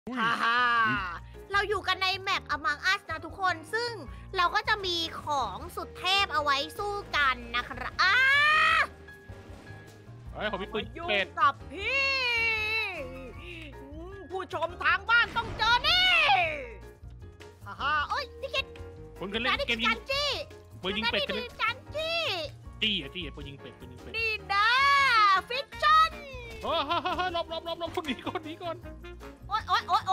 ฮ่าฮ่าเราอยู่กันในแมป Among Us นะทุกคนซึ่งเราก็จะมีของสุดเทพเอาไว้สู้กันนะครับผมมีปืนยุ่งเป็ดกับพี่ผู้ชมทางบ้านต้องเจอนี่ฮ่าฮ่าเอ้ยพี่คิดคุณเคยเล่นเกมยิงปืนยิงเป็ดกันไหมการจี้จี้ปืนยิงเป็ดนี่นะฟิชชั่นหลบคนนี้ก่อนโอ๊ย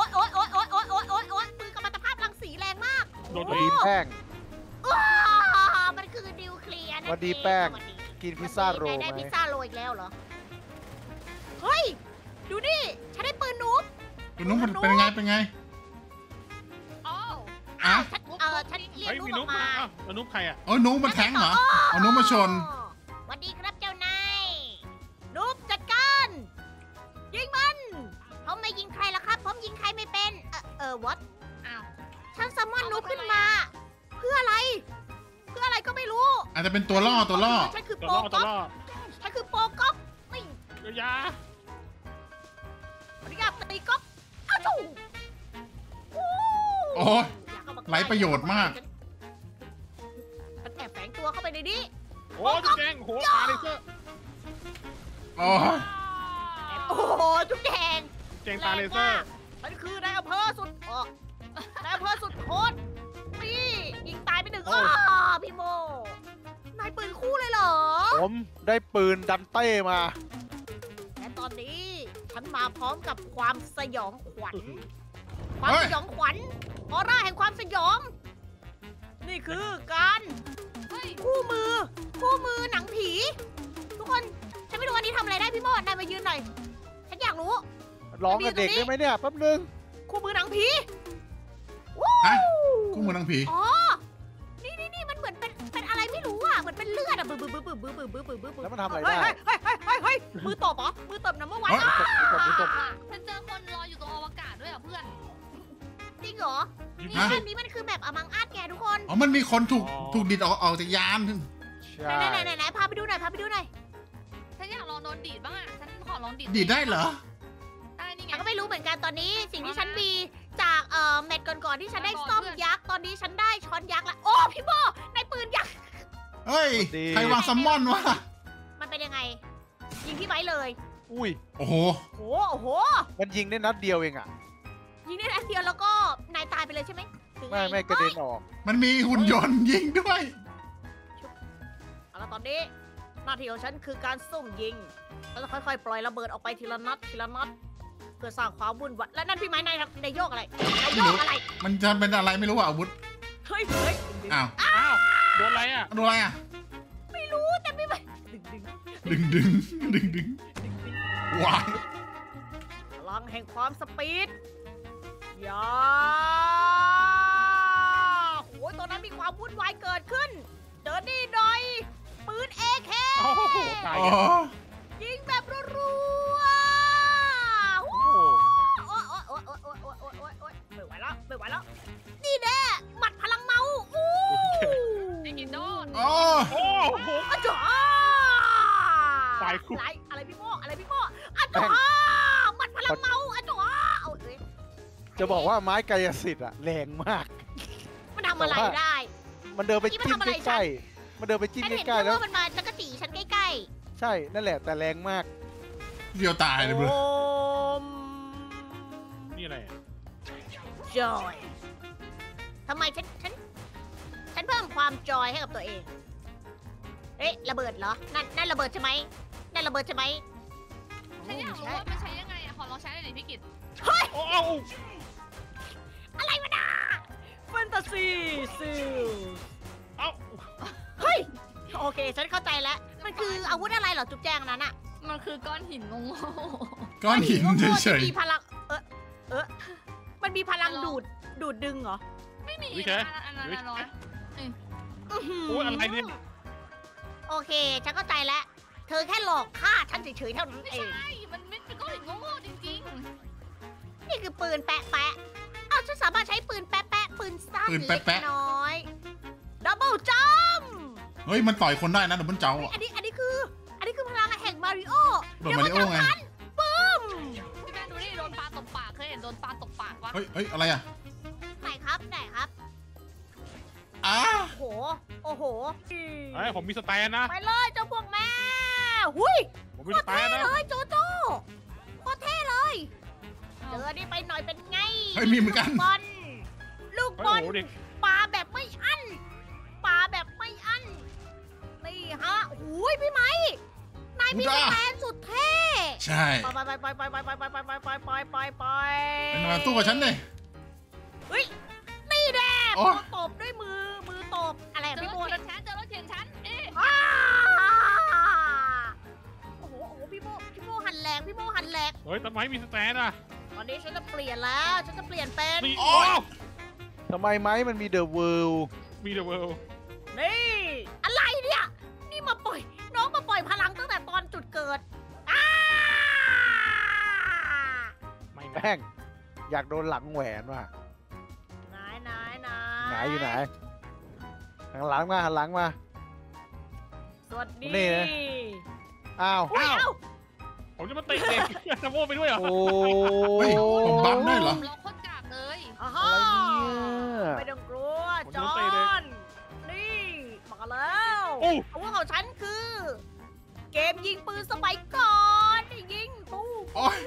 ปืนกัมมันตภาพรังสีแรงมากโดนดีแป้งมันคือนิวเคลียร์นะวันดีแป้งกินพิซซ่าโรไหมได้พิซซ่าโรอีกแล้วเหรอเฮ้ยดูนี่ฉันได้ปืนนุ๊กคุณนุ๊กมันเป็นไงอ่ะฉันเรียกมีนุ๊นุ๊กกออกมานุ๊กใครอ่ะโอ้ยนุ๊กมันแทงเหรอเอานุ๊กมาชนสวัสดีครับเจ้านายนุ๊กจัดการยิงมันผมไม่ยิงใครละครับผมยิงใครไม่เป็นwhat อ้าวฉันซัมมอนนุ๊กขึ้นมาเพื่ออะไรก็ไม่รู้อาจจะเป็นตัวล่อฉันคือตัวโปล่อก๊อปฉันคือโปก๊อปไม่ยาอนุญาตตีก๊อปอ้าวจู่โอ้ยไร้ประโยชน์มากฉันแอบแฝงตัวเข้าไปในนี้โอ้จุ๊บแจงโหตาเลยเจ้าโอ้ยโอ้โหจุ๊บแดงแจงตาเลเซอร์ฉันคือนายอำเภอสุดนายอำเภอสุดโคตรนี่ยิงตายไปหนึ่งพี่โมนายปืนคู่เลยเหรอผมได้ปืนดันเต้มาและตอนนี้ฉันมาพร้อมกับความสยองขวัญความสยองขวัญออร่าแห่งความสยอง นี่คือการคู่มือหนังผี ทุกคนฉันไม่รู้วันนี้ทำอะไรได้พี่โมดนายมายืนหน่อยฉันอยากรู้ร้องกับเด็กได้ไหมเนี่ยแป๊บนึงคู่มือหนังผีฮะคู่มือนังผีอ๋อนี่มันเหมือนเป็นอะไรไม่รู้อ่ะเหมือนเป็นเลือดอ่ะบึ้บแล้วมันทำอะไรได้เฮ้ยมือตบเหรอมือตบนะเมื่อวานฉันเจอคนรออยู่ตรงอวกาศด้วยอ่ะเพื่อนจริงเหรอนี่อันนี้มันคือแบบอมังอาจแกทุกคนอ๋อมันมีคนถูกดิดออกจากยานไหนพาไปดูหน่อยฉันอยากลองโดนดีดบ้างอ่ะฉันขอลองดีดดิดได้เหรอได้นี่ไงก็ไม่รู้เหมือนกันตอนนี้สิ่งที่ฉันมีจากแมตช์ก่อนๆที่ฉันได้ซ่อมยักษ์ตอนนี้ฉันได้ช้อนยักษ์แล้วโอ้พี่โบในปืนยักษ์เฮ้ยใครวางซัมมอนวะมันเป็นยังไงยิงพี่ไว้เลยอุ้ยโอ้โหโอ้โหมันยิงได้นัดเดียวเองอ่ะยิงได้นัดเดียวแล้วก็นายตายไปเลยใช่ไหมไม่กระเด็นออกมันมีหุ่นยนต์ยิงด้วยเอาละตอนนี้หน้าที่ของฉันคือการซุ่มยิงแล้วจะค่อยๆปล่อยระเบิดออกไปทีละนัดเพื่อสร้างความวุ่นวายและนั่นพี่ไม้นายโยกอะไรนายโยกอะไรมันจะเป็นอะไรไม่รู้อ่ะอาวุธเฮ้ยอ้าวโดนอะไรอ่ะดูอะไรอ่ะไม่รู้แต่ไม่ไปดึงว้ายพลังแห่งความสปีดยาโอ้ยตอนนั้นมีความวุ่นวายเกิดขึ้นเจอนี่หน่อยปืนเอเคโอ้โหตายอ๋อยิงแบบรัวๆโอ้โอ้ยไม่ไหวแล้วนี่แน่หมัดพลังเมาอู้ไอ้กินโดนโอ้โอ้โหอาจ๋าตายคุกอะไรพี่โม่อาจ๋าหมัดพลังเมาอาจ๋าเอาเอ้ยจะบอกว่าไม้กายสิทธิ์อะแรงมากมันทำอะไรได้มันเดินไปจิ้มใกล้ๆมันเดินไปจิ้มฉันเห็นใกล้ๆแล้วว่ามันมาจักรจีฉันใกล้ใช่นั่นแหละแต่แรงมากเดียวตายเลยเบอมนี่อะไรอ่ะจอยทำไมฉันเพิ่มความจอยให้กับตัวเองเอ๊ะระเบิดเหรอนั่นระเบิดใช่ไหมฉันอยากรู้ว่ามันใช้ยังไงอ่ะขอลองใช้หน่อยดิพี่กิตโอ้อะไรวะน่ะแฟนตาซีซิลเอ้าเฮ้ยโอเคฉันเข้าใจแล้วมันคืออาวุธอะไรเหรอจุ๊บแจงนั้นอะมันคือก้อนหินงงก้อนหินเฉยมีพลังมันมีพลังดูดดึงเหรอๆไม่มีอันนั้นน้อยโอ้อะไรเนี่ยโอเคฉันเข้าใจแล้วเธอแค่หลอกฆ่าฉันเฉยๆเท่านั้นไม่เองใช่มันไม่เป็นก้อนหินงงๆจริงนี่คือปืนแปะอ้าวฉันสามารถใช้ปืนแปะปืนสั้นเล็กน้อยดับเบิลจัมๆเฮ้ยมันต่อยคนได้นะดับเบิลเจ้าอ่ะอันนี้คือพลังแห่งมาริโอแบบมาริโอไงปึ้มๆพี่แม่ดูนี่โดนปลาตบปากเคยเห็นโดนปลาตบปากาดวะเฮ้ยอะไรอ่ะไหนครับไหนครับอ้าโอ้โหโอ้โหเฮ้ยผมมีสแตนนะไปเลยเจ้าพวกแม่หุยผมมีโคสตรแตเท่นนะเลยโจโจ้โคตรเท่เลยเจอนี่ไปหน่อยเป็นไงเฮ้ยมีเหมือนกันบอลลูกเฮ้ยบอโอ้ลโหเด็กปลาแบบไม่อั้นปลาแบบไม่อั้นนี่ฮะหูยพี่ไหมนายมีสแตนสุดเท่ใช่ไปเป็นมาตู้กับฉันเลยเฮ้ยนี่แดดโอ้ตบด้วยมือตบอะไรเจอพี่รโมถเข็นฉันเจอรถเข็นฉันเอ๊ะโอ้โหพี่โมหันแรงพี่โมหันแรงเฮ้ยต้นไม้มีสแตนอะตอนนี้ฉันจะเปลี่ยนแล้วฉันจะเปลี่ยนเป็นนี่โอ้โอ้ยทำไมไม้มันมีเดอะเวิลด์มีเดอะเวิลด์นี่อะไรเนี่ยนี่มาปล่อยน้องมาปล่อยพลังตั้งแต่ตอนจุดเกิดอ้าไม่นะแป้งอยากโดนหลังแหวนว่ะไหนไหนอยู่ไหนหันหลังมาหันหลังมาสวัสดีนี่นะ อ้าวอุ้ยเอ้าผมจะมาเตะเด็กจะโม่ไปด้วยเหรอโอ้เฮ้ยผมบัฟได้เหรอเราโคตรกากเลยอ่าอะฮะไรเนี่ยไม่ต้องกลัวผมจจะอมาเตะเด็กนนี่มาแล้วโอ้อาวุธของฉันคือ เกมยิงปืนสมัยก่อนยิงตู้โอ้ย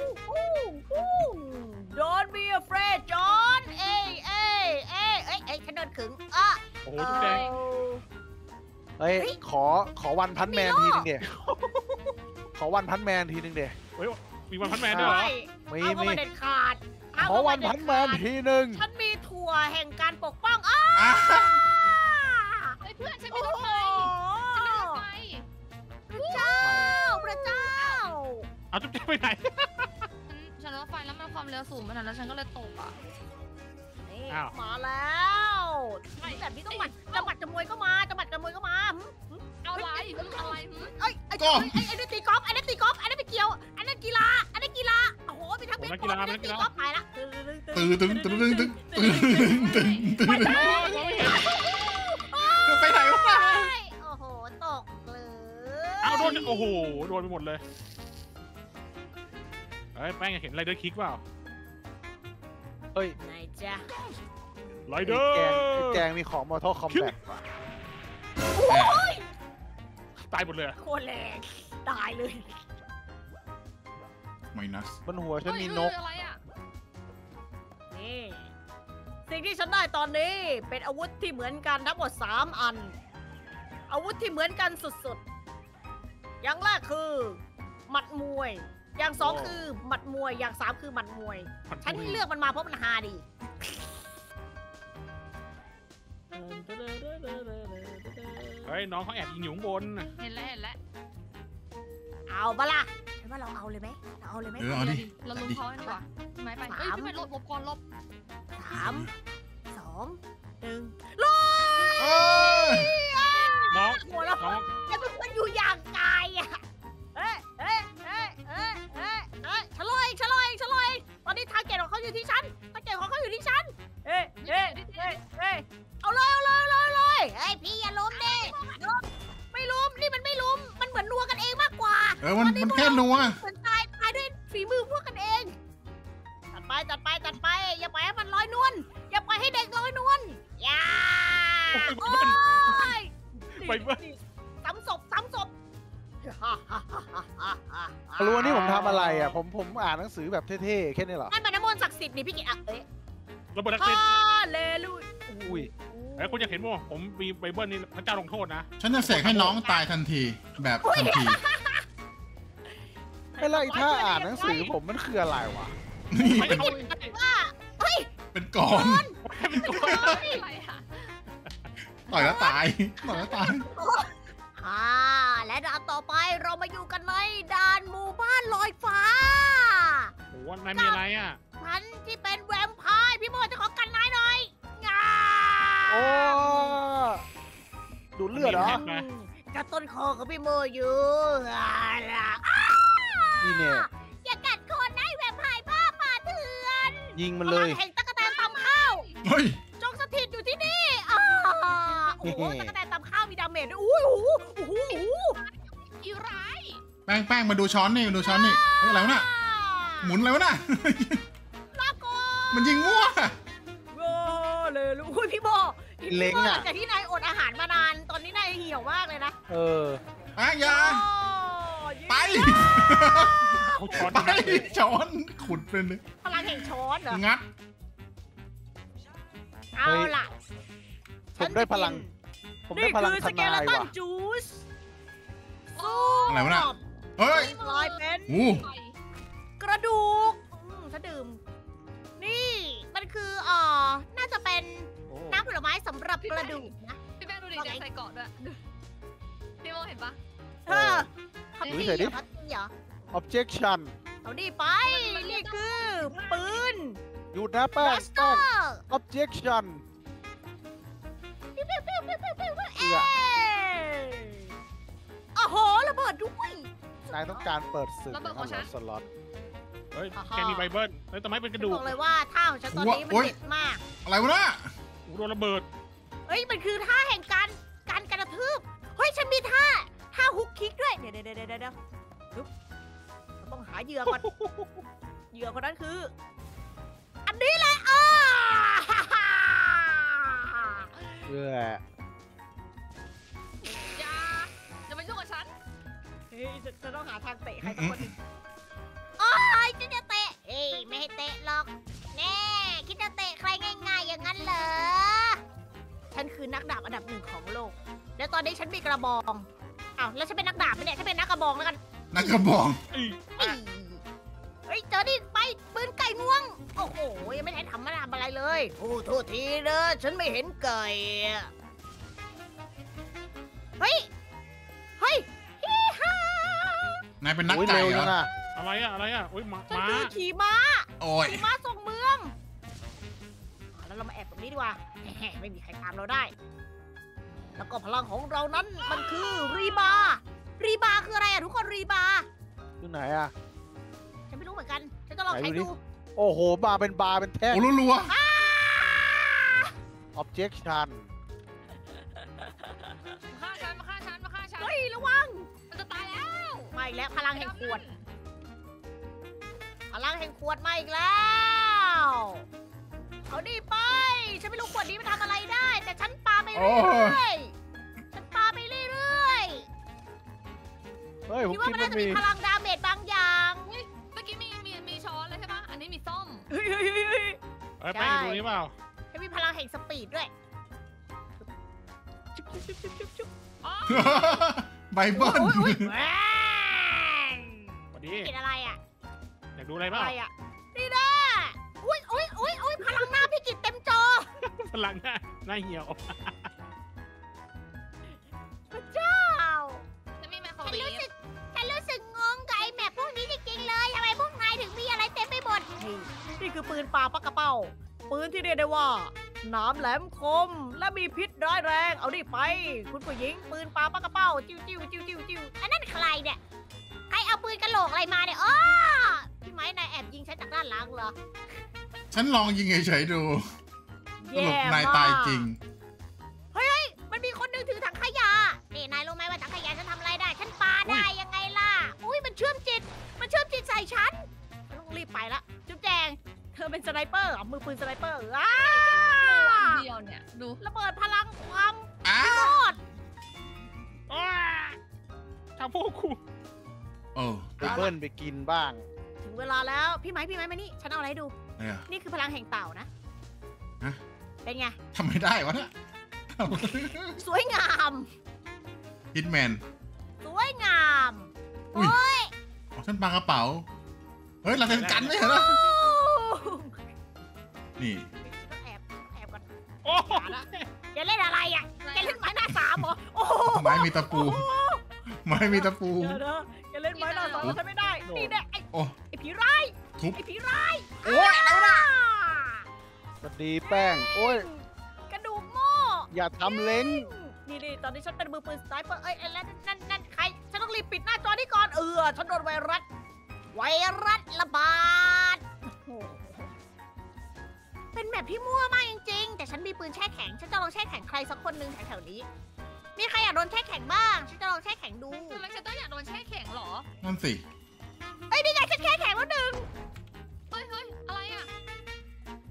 Don't be afraid John เอ้ยฉันโดนขึงอ่ะโอ้โหทุกแดงเฮ้ยเฮ้ยขอวันพันแมนทีนึงเดียขอวันพันแมนทีนึงเดียมีวันพันแมนด้วยเหรอมีเอาเข้ามีมาเด็ดขาดเอาขอเข้าวัมาน เด็พัดนแมขาน ดทีนึงฉันมีถั่วแห่งการปกป้องอ้าอ้าเฮ้ยเพื่อนฉันโอ้มีรถโหไฟฉันมีรถไฟพระเจ้าพระเจ้าเอาจุ๊บแจ๊บไปไหนฉันรถไฟแล้วมันความเร็วสูงขนาดนั้นฉันก็เลยตกอ่ะนี่อ้าวมาแล้วแบบนี้ต้องหมัดจะหมัดจะมวยก็มาจะหมัดจะมวยก็มาเอาอะไรอะไรไอ้นั่นตีกอล์ฟไอ้นั่นตีกอล์ฟไอ้นั่นไม่เกี่ยวไอ้นั่นกีฬาไอ้นั่นกีฬาโอ้โหมีทั้งเบสบอลมีทั้งตีกอล์ฟไปละตึงไปได้โอ้ยมองไม่เห็นไปไหนวะโอ้โหตกเลยเอาโดนโอ้โหโดนไปหมดเลยเฮ้ยแป้งเห็นไรเดอร์คิกเปล่าเฮ้ยไหนจ๊ะไรเดอร์แจงมีของมอเตอร์คอมแบทตายหมดเลยอะโคตรแรงตายเลยไมนัสบนหัวฉันมีนกอะไรอ่ะนี่สิ่งที่ฉันได้ตอนนี้เป็นอาวุธที่เหมือนกันทั้งหมด3 อัน อาวุธที่เหมือนกันสุดๆ อย่างแรกคือหมัดมวย อย่าง2คือหมัดมวย อย่าง3คือหมัดมวย ฉันที่เลือกมันมาเพราะมันฮาดีเฮ้ยน้องเขาแอบยิงอยู่ข้างบนเห็นแล้วเอาปะล่ะฉันว่าเราเอาเลยไหมเราเอาเลยไหมเอาดิเราลุมเขาดีกว่าไม้ไปเฮ้ยพี่ไปลบก่อนลบ 3 2 1 เอ้ยน้องหัวเราะน้องแล้วมันอยู่อย่างไกลอ่ะเฮ้ยฉลอยตอนนี้ทาร์เก็ตของเขาอยู่ที่ฉันทาร์เก็ตของเขาอยู่ที่ฉันเฮ้ยเอาเลยเฮ้ยพี่อย่าล้มดิไม่ล้มนี่มันไม่ล้มมันเหมือนนัวกันเองมากกว่ามันแค่นัวเหมือนตายด้วยฝีมือพวกกันเองจัดไปอย่าปล่อยให้มันลอยนวลอย่าปล่อยให้เด็กลอยนวลอย่าโอ้ยไปเบิ้ลซ้ำศพรู้ว่านี่ผมทำอะไรอ่ะ ผมอ่านหนังสือแบบเท่ๆแค่นี้เหรอนั่นมันน้ำมนต์ศักดิ์สิทธิ์นี่พี่กิตอ่ะเอ๊ะระเบิดนักฮาเต้นเลลูยอุ้ยเฮ้ยคุณอยากเห็นมั้ยผมมีไบเบิลนี่พระเจ้าลงโทษนะฉันจะเสกให้น้องตายทันที แบบทันทีไม่ไล่ถ้าอ่านหนังสือผมมันคืออะไรวะนี่ไม่เป็นเอาว่าเฮ้ยเป็นกอนเป็นตัวอะไรอ่ะต่อยแล้วตายต่อยแล้วตายและด่านต่อไปเรามาอยู่กันในด่านหมู่บ้านลอยฟ้าโอ้โหนายมีอะไรอ่ะฉันที่เป็นแวมไพร์พี่โมจะขอกันนายหน่อยงาโอ้ดูดเลือดเหรอจะต้นคอของพี่โมอยู่ล่ะนี่เนี่ยอย่ากัดคนนะแวมไพร์บ้าป่าเถื่อนยิงมันพเลลัยงแห่งตะกแตนตำข้าวเฮ้ยจงสถิตอยู่ที่นี่โอ้โหตะกแตนตำข้าวมีดาเมจด้วยอุ้ยโอ้โหอีร้ายแป้งมาดูช้อนนี่มาดูช้อนนี่เฮ้ยอะไรวะน่ะหมุนอะไรวะน่ะลาก่อมันยิงมั่วโอ้เลยลูกอุ้ยพี่โบเล้งหลัอ่ะงจากที่นายอดอาหารมานาน ตอนนี้นายเหี่ยวมากเลยนะเอออย่าโอ้ยิงไปเขาช็อตไปช้อนขุดเป็นเลยพลังแห่งช้อนเหรองัดเอาล่ะผมได้พลัง ผมนี่ได้พลังคือทสเกนาเลยตันว่ะจูสสู้อะไรวะน่ะ เฮ้ยกลายเป็นอู้กระดูกถ้าดื่ม นี่มันคือน่าจะเป็นโอ้น้ำผลไม้สำหรับกระดูกนะพี่แป้งดูดิแกใส่เกาะด้วยพี่โมเห็นปะเธอพับดูตี้เฉยดิพับตี้เหรอ objection เอาดิไป นี่คือปืนหยุดนะแป้งบัสเตอแป้งร์ objection ปิ้วปิ้วปิ้วปิ้วปิ้วปิ้วเอื้อโอ้โหระเบิดด้วยนายต้องการเปิดศึกสล็อตเฮ้ยแกมีไบเบิลเฮ้ยแต่ไม่เป็นกระบดูอก กเลยว่าท่าของฉันตอนนี้มันเด็ดมากอะไรวะน่ะโดนระเบิดเฮ้ยมันคือท่าแห่งการกระทืบเฮ้ยฉันมีท่าฮุกคิกด้วยเดี๋ยวฮึบเราต้องหาเหยื่อก่อน เหยื่อคนนั้นคือ อันนี้แหละเอื้ออย่าไปยุ่งกับฉันเฮ้ยจะต้องหาทางเตะใครสักคนหนึงโอ้ยจะเตะเฮ้ยไม่ให้เตะหรอกแน่คิดจะเตะใครง่ายๆอย่างนั้นเหรอฉันคือนักดาบอันดับ1ของโลก แล้วตอนนี้ฉันมีกระบองอ้าวแล้วฉันเป็นนักดาบไม่ได้ฉันเป็นนักกระบองแล้วกันนักกระบองเฮ้ยเจอดิไปปืนไก่งวง โอ้โหยังไม่ได้ทำอะไรเลยโอ้โทษทีนะฉันไม่เห็นไก่อะเฮ้ยฮิฮ่านายเป็นนักโอ้ยไก่เร็วเหรจัองอ่ะอะไรอ่ะโอ้ยมาฉันคือขี่ม้าโอ้ยขี่ม้าส่งเมืองแล้วเรามาแอบตรงนี้ดีกว่าไม่มีใครตามเราได้ แล้วก็พลังของเรานั้นมันคือรีบาคืออะไรอะทุกคนรีบาอยู่ไหนอ่ะฉันไม่รู้เหมือนกัน ฉันจะลองใช้ไหนดูดิดูโอ้โหบาร์เป็นแท่งโอ้รัว objection มาฆ่าฉันเฮ้ยระวังมันจะตายแล้วมาอีกแล้วพลังแห่งขวด พลังแห่งขวดมาอีกแล้ว เอาดิไป ฉันไม่รู้ขวดนี้มันทำอะไรได้ แต่ฉันปาไปเรื่อยๆ ฉันปาไปเรื่อยเฮ้ยๆผมคิดว่าคิดมันว่าน่าจะมีมีพลังดาเมจบางอย่างเมื่อกี้มีช้อนเลยใช่ปะอันนี้มีส้มเฮ้ยเฮ้ยแป้งดูนี่เปล่าฉันมีพลังแห่งสปีดด้วยอ๋อไบเบิลอุ๊ยสวัสดีกินอะไรอ่ะอยากดูอะไรอะเปล่าไรอ่ะ นี่แน่อุ้ยพลังหน้าพี่กิจเต็มจอพลังหน้าเหี่ยวพระเจ้าจะมีไมโครฉันเวรู้ฟสึกงงกับไอ้แมปพวกนี้จริงๆเลยทำไมพวกนายถึงมีอะไรเต็มไปหมดนี่คือปืนปลาปักกระเป้า ปืนที่เรียกได้ว่าหนามแหลมคมและมีพิษร้ายแรง เอาดิไป คุณผู้หญิงปืนปลาปักกระเป้า จิ้วอันนั้นใครเนี่ย ใครเอาปืนกระโหลกอะไรมาเนี่ยอ้อพี่ไม้นายแอบยิงฉันจากด้านหลังเหรอฉันลองยิงเฉยๆดูสรุปนายตายจริงมันมีคนหนึงถือถังขยะนี่นายรู้ไหมว่าถังขยะฉันทำอะไรได้ ฉันปาได้ยังไงล่ะ อุ้ยมันเชื่อมจิตใส่ฉันต้องรีบไปละ จุ๊บแจง เธอเป็นสไนเปอร์เหรอมือปืนสไนเปอร์อ้าอันเดียวเนี่ยดูระเบิดพลังความอ้าโคตรชาโพกูเออไปเบิ้ลไปกินบ้างถึงเวลาแล้วพี่ไม้มานี่ ฉันเอาอะไรให้ดูเนี่ยนี่คือพลังแห่งเต่านะฮะเป็นไงทำไม่ได้วะเนี่ยสวยงามฮิตแมนสวยงามอุ้ยอ๋อฉันปากระเป๋า เฮ้ยเราเซ็นกันไม่เหรอ นี่ต้องแอบก่อนโอ้อย่าเล่นอะไรอ่ะแกเล่นไม้หน้าสามเหรอโอ้โหไม้มีตะปู ไม้มีตะปูเดี๋ยวอย่าเล่นไม้หน้าสามฉันไม่ได้ นี่แน่ไอ้โอ้ผีร้ายทุบไอ้ผีร้ายโอ้ยแล้วนะสวัสดีแป้ง โอ้ยกระดูกโม่อย่าทำเล้งนี่ตอนนี้ฉันเป็นมือปืนสไนเปอร์เอ้ยแล้วนั่นใคร ฉันต้องรีบปิดหน้าจอนี้ก่อน ฉันโดนไวรัสระบาดโอ้โหเป็นแบบที่มั่วมากจริงๆ แต่ฉันมีปืนแช่แข็ง ฉันจะลองแช่แข็งใครสักคนหนึ่งแถวๆนี้ มีใครอยากโดนแช่แข็งบ้าง ฉันจะลองแช่แข็งดูทำไมฉันต้องอยากโดนแช่แข็งเหรอนั่นสิเอ้ยนี่ไงฉันแช่แข็งแล้วหนึ่งเฮ้ยอะไรอ่ะ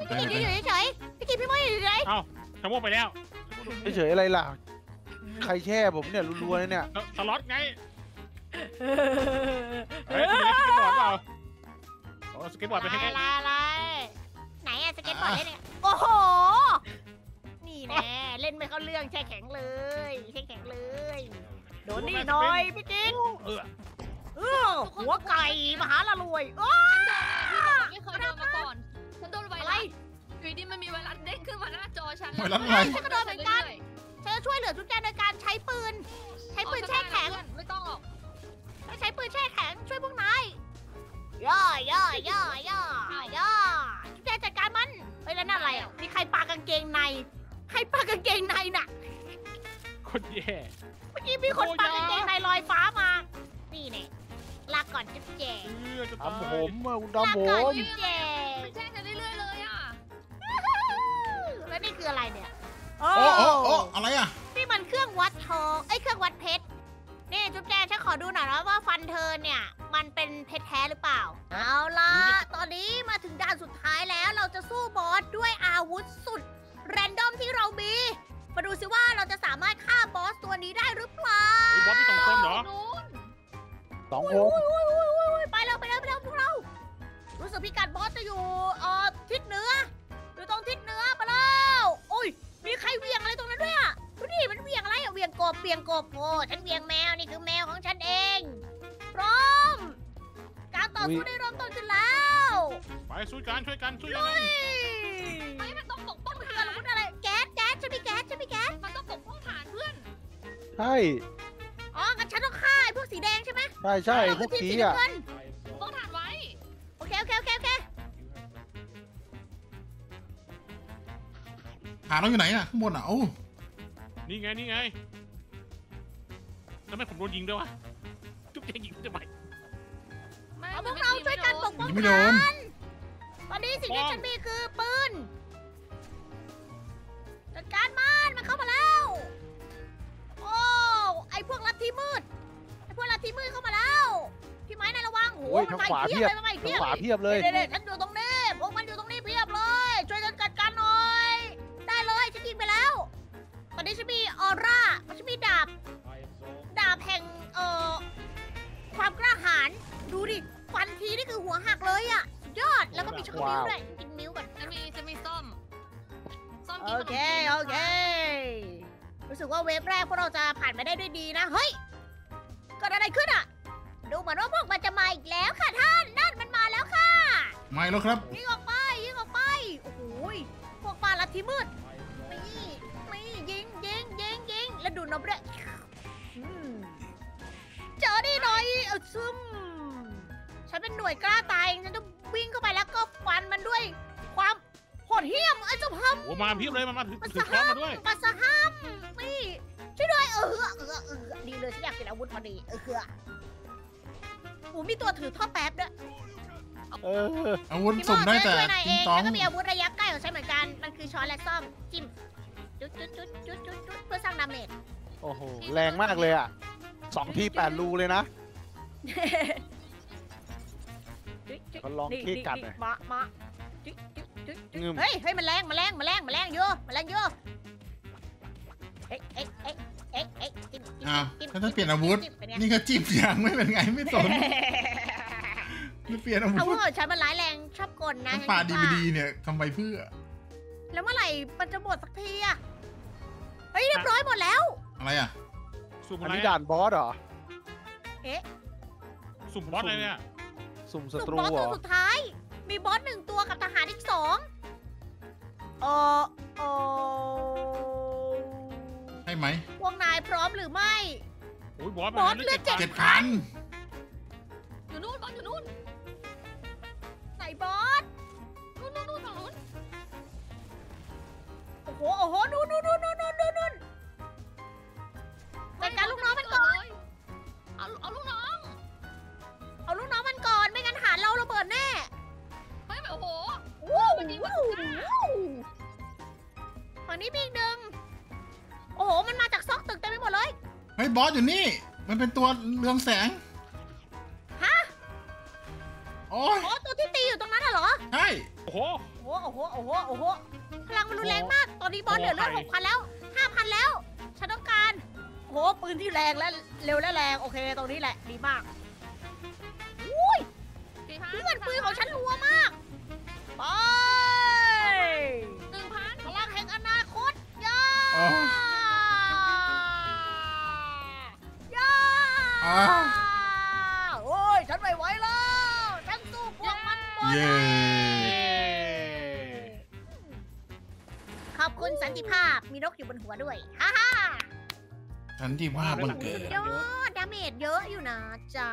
พี่กินอยู่เฉยๆพี่กินพี่โมอยู่เฉยเอ้าชาโม่ไปแล้วเฉยๆอะไรล่ะ ใครแช่ผมเนี่ยรัวๆเลยเนี่ยสล็อตไงเฮ้ยคุณเล่นสเก็ตบอร์ดเปล่าโอ้สเก็ตบอร์ดไปให้อะไรไหนอะสเก็ตบอร์ดเล่นเนี่ยโอ้โหนี่แน่เล่นไม่เข้าเรื่องแช่แข็งเลยแช่แข็งเลยโดนนี่หน่อยพี่กินหัวไก่มหาละรวยไม่เคยโดนมาก่อนฉันโดนไวรัสอยู่ดีมันมีไวรัสเด้งขึ้นมาหน้าจอฉันไวรัสอะไรฉันก็โดนเหมือนกันฉันจะช่วยเหลือทุกแจโดยการใช้ปืนแช่แข็งไม่ต้องหรอกใช้ปืนแช่แข็งช่วยพวกนายย่ทุกแจจัดการมันเฮ้ยแล้วนั่นอะไรอ่ะมีใครปากางเกงในใครปากางเกงในน่ะคนแย่เมื่อกี้มีคนปากางเกงในลอยฟ้ามานี่เนี่ยลาก่อนจุ๊บแจจะตายทำผมอะคุณทำผก่อนมจุ๊บแจมันแช่ฉันเรื่อยๆเลยอ่ะแล้วนี่คืออะไรเนี่ยโอ้อะไรอ่ะนี่มันเครื่องวัดทองเครื่องวัดเพชรนี่จุ๊บแจฉันขอดูหน่อยนะว่าฟันเธอเนี่ยมันเป็นเพชรแท้หรือเปล่าเอาล่ะตอนนี้มาถึงด่านสุดท้ายแล้วเราจะสู้บอสด้วยอาวุธสุดแรนดอมที่เรามีมาดูสิว่าเราจะสามารถฆ่าบอสตัวนี้ได้หรือเปล่าบอสมี2 คนเหรอนู้นสองโอ้คยนไปเร็วพวกเรา รู้สึกพิกัดบอสจะอยู่ทิศเหนืออยู่ตรงทิศเหนือไปแล้วโอ้ยมีใครเวียงอะไรตรงนั้นด้วยอ่ะดูดิมันเวียงอะไรอ่ะเวียงกบโอ้ฉันเวียงแมวนี่คือแมวของฉันเองพร้อมการต่อสู้ได้เริ่มต้นขึ้นแล้วไปช่วยกันช่วยกันเฮ้ยมันต้องปกป้องมันฐาคือน อาวุธอะไรแก๊สฉันมีแก๊สมันต้องปกป้องฐานเพื่อนใช่อ๋องั้นฉันต้องฆ่าไอ้พวกสีแดงใช่ไหมใช่พวกทีมกี้สีอ่ะน้ำเงินปกป้องฐานไว้โอเคหาเราอยู่ไหนอ่ะข้างบนอ่ะโอ้นี่ไงทำไมผมโดนยิงด้วยวะจุ๊บแจยิงทำไมเอาพวกเราช่วยกันปกป้องยังไม่โดฐาน นตอนนี้สิ่งที่ฉันมีคือปืนจัดการมันเข้ามาแล้ว โอ้ไอพวกลัทธิมืดเข้ามาแล้วพี่ไม้นายระวังโอ้โอ้ยมันทางมาขวาอีกเพียบมันมาอีกทางเพียบขวาเพียบเลยเด็ดฉันอยู่ตรงนี้พวกมันอยู่ตรงนี้เพียบเลยช่วยกันจัดการหน่อยได้เลยฉันยิงไปแล้วตอนนี้ฉันมีออร่าฉันมีดาบแห่งความกล้าหาญดูดิฟันทีนี่คือหัวหักเลยอ่ะสุดยอดแล้วก็มีช็อกโกแลตด้วยกินนิ้วก่อนจะมีส้มกินโอขนมเคจีนโอเค รู้สึกว่าเวฟแรกพวกเราจะผ่านไปได้ด้วยดีนะ เฮ้ยเกิดอะไรขึ้นอ่ะ ดูเหมือนว่าพวกมันจะมาอีกแล้วค่ะท่าน นั่นมันมาแล้วค่ะไม่แล้วครับยิงออกไป โอ้โหยพวกปลาลัทธิมืดนี่ยิง แล้วดูนบด้วยอืมเจอดีหน่อยเอาซึมฉันเป็นหน่วยกล้าตายฉันจะวิ่งเข้าไปแล้วก็ฟันมันด้วย ความโหดเหี้ยมไอ้เจ้าพัมโอ้มาเพียบเลยมาถือมันถืสอค้อห้าน มมาด้วยมันสห้ามนี่ช่วยด้วยดีเลยฉันอยากเป็นอาวุธพอดีโอ้มีตัวถือท่อแป๊บด้วยเอออาวุธพี่สุ่มได้แต่ช่วยนายเอติงงตองแล้วก็มีอาวุธระยะใกล้ของฉันเหมือนกัน มันคือช้อนและซ่อมจิ้มจุดเพื่อสร้างดาเมจโอ้โหแรงมากเลยอ่ะ2 ที 8 รูเลยนะ เขาลองขี้กัดหน่อยมาเฮ้ยมันแรงเยอะจิ้มอ้าวถ้าเปลี่ยนอาวุธ นี่ก็จิ้มอย่างไม่เป็นไงไม่สนไม่เปลี่ยนอาวุอาวุธธของฉันมันร้ายแรงชอบกลนะป่าดีวีดีเนี่ยทำไปเพื่อแล้วเมื่อไหร่มันจะหมดสักทีอะเฮ้ยเรียบร้อยหมดแล้วอะไรอ่ะสุ่มอัอะนไรนี้ด่านบอสเหรอสุ่มบอสอะไรเนี่ยสุ่มศัสุดตรูบอสเหรตัวอสุดท้าย มีบอส1 ตัวกับทหารอีก 2 ใช่ไหมพวกนายพร้อมหรือไม่โอ้ยบอสบอสเลือดจ็ด 7,000 อยู่นู่นบอลอยู่นู่นไหนบอสนู่นฝั่งนู้นโอ้โหนู่นจัดการลูกน้องมันก่อนเอาลูกน้องเอาลูกน้องมันก่อน ไม่งั้นหาเราระเบิดแน่เฮ้ยโอ้โหมันยิงฝั่งนี้มีอีกหนึ่งโอ้โห มันมาจากซอกตึกเต็มไปหมดเลยเฮ้ยบอสอยู่นี่ มันเป็นตัวเรืองแสงฮะโอ้ยอ๋อตัวที่ตีอยู่ตรงนั้นน่ะเหรอใช่โอ้โหโหโอ้โห โอ้โห โอ้โห โอ้โห พลังมันรุนแรงมาก ตอนนี้บอสเหลือเลือด6,000 แล้ว 5,000 แล้ว ฉันต้องการ โอ้โห ปืนที่แรงและเร็วและแรง โอเค ตรงนี้แหละ ดีมาก อุ้ยเพื่อนปืนของฉันรัวมาก ไป 1,000 พลังแห่งอนาคตย่าอ๋อย่าอ๋อโอ้ย ฉันไม่ไหวแล้ว ฉันสู้พวกมันหมดเย้ขอบคุณสันติภาพ มีนกอยู่บนหัวด้วย ฮ่าฮ่าฉันที่ภาพบังเกิดยอดดาเมจเยอะอยู่นะจ๊ะ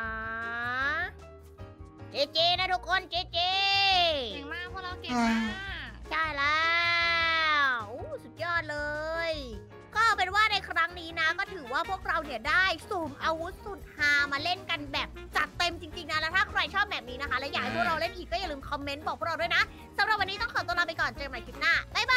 เจเจนะทุกคนเจเจเก่งมากพวกเราเก่งมากใช่แล้วอู้สุดยอดเลย ก็เอาเป็นว่าในครั้งนี้นะ ก็ถือว่าพวกเราเนี่ยได้สุ่มอาวุธสุดฮามาเล่นกันแบบจัดเต็มจริงๆนะ แล้วถ้าใครชอบแบบนี้นะคะ และอยากให้พวกเราเล่นอีกก็อย่าลืมคอมเมนต์บอกพวกเราด้วยนะสำหรับวันนี้ต้องขอตัวลาไปก่อน เจอกันใหม่คลิปหน้า บ๊ายบาย